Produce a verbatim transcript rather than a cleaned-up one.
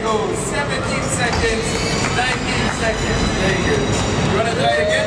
go. seventeen seconds, nineteen seconds. Very good. You want to try again?